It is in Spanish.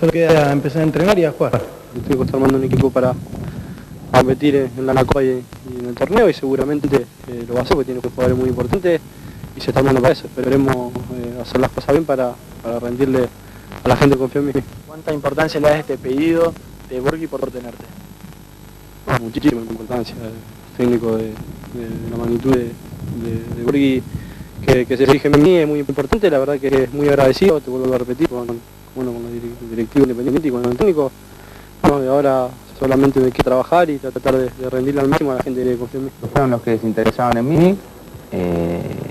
solo queda empezar a entrenar y a jugar. Estoy armando un equipo para competir en la Copa y en el torneo, y seguramente lo va a hacer porque tiene jugadores muy importantes y se está armando para eso. Esperemos hacer las cosas bien para rendirle a la gente que confía en mí. ¿Cuánta importancia le das a este pedido de Borghi por tenerte? Muchísima importancia. El técnico de la magnitud de Borghi que se fije en mí es muy importante. La verdad que es muy agradecido, te vuelvo a repetir, con los directivos independientes y con el técnico. Bueno, y ahora solamente me queda trabajar y tratar de rendirle al máximo a la gente que confía en mí. Fueron los que se interesaban en mí.